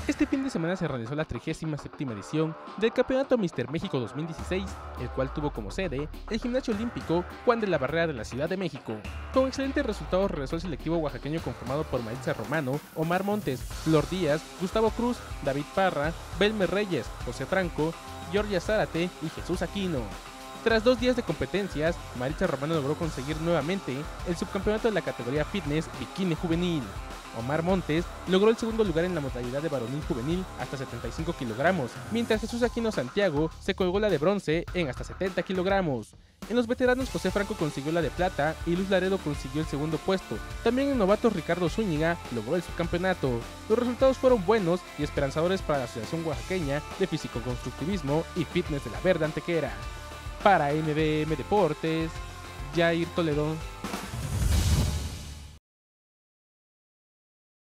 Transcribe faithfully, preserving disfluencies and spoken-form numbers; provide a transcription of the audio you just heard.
Este fin de semana se realizó la trigésima séptima edición del Campeonato Míster México dos mil dieciséis, el cual tuvo como sede el Gimnasio Olímpico Juan de la Barrera de la Ciudad de México. Con excelentes resultados regresó el selectivo oaxaqueño conformado por Maritza Romano, Omar Montes, Flor Díaz, Gustavo Cruz, David Parra, Belmer Reyes, José Franco, Georgia Zárate y Jesús Aquino. Tras dos días de competencias, Maritza Romano logró conseguir nuevamente el subcampeonato de la categoría Fitness Bikini Juvenil. Omar Montes logró el segundo lugar en la modalidad de varonil juvenil hasta setenta y cinco kilogramos, mientras Jesús Aquino Santiago se colgó la de bronce en hasta setenta kilogramos. En los veteranos, José Franco consiguió la de plata y Luis Laredo consiguió el segundo puesto. También en novatos, Ricardo Zúñiga logró el subcampeonato. Los resultados fueron buenos y esperanzadores para la Asociación Oaxaqueña de Físico-Constructivismo y Fitness de la Verde Antequera. Para M B M Deportes, Jair Toledo.